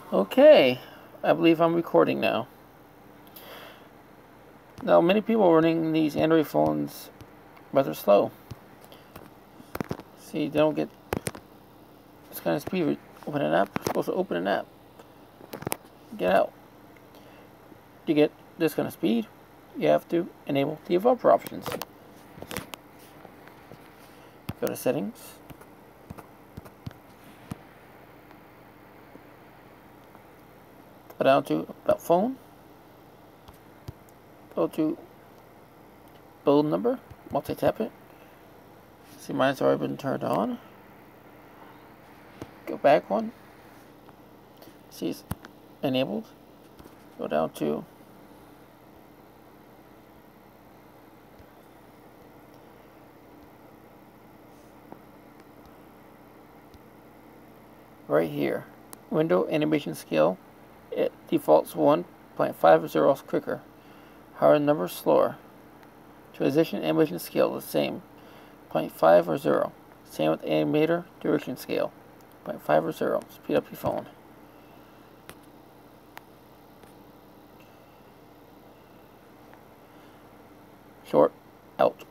Okay, I believe I'm recording now. Now, many people are running these Android phones rather slow. See, they don't get this kind of speed. Open an app, you're supposed to open an app. Get out. To get this kind of speed, you have to enable the developer options. Go to settings. Go down to about phone. Go to build number. Multi-tap it. See, mine's already been turned on. Go back one. See, it's enabled. Go down to right here. Window animation scale. It defaults 1.50 quicker. Higher number slower. Transition animation scale the same. 0.5 or 0. Same with animator duration scale. 0.5 or 0. Speed up your phone. Short out.